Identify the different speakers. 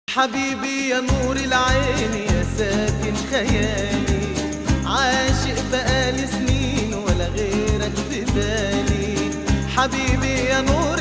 Speaker 1: حبيبي يا نور العين يا ساكن خيالي، عاشق بقالي سنين ولا غيرك في بالي. حبيبي يا نور